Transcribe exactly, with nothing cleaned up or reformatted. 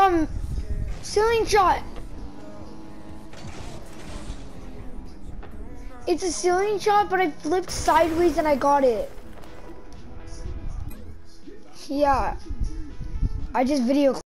Um, ceiling shot. It's a ceiling shot, but I flipped sideways and I got it. Yeah. I just video